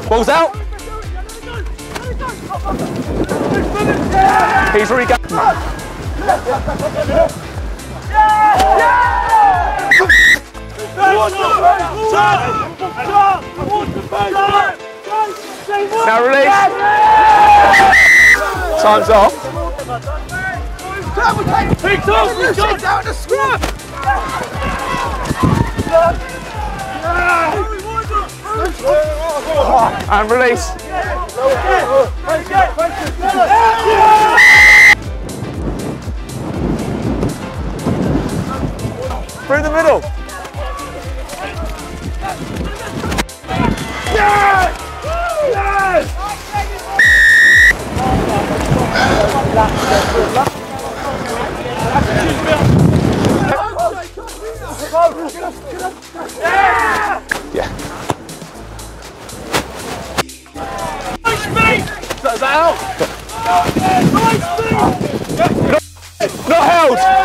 Ball's out. He's already got. Now release. Time's off. And release. Through the middle. Yes! Yes! Yeah. Is that out? Not held!